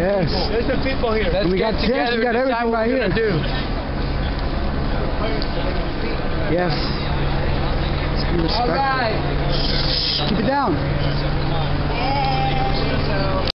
Yes. There's some people here. Let's we get got together we got and decide everything what right we're here. gonna do. Yes. Let's be All respectful. right. Shh, keep it down.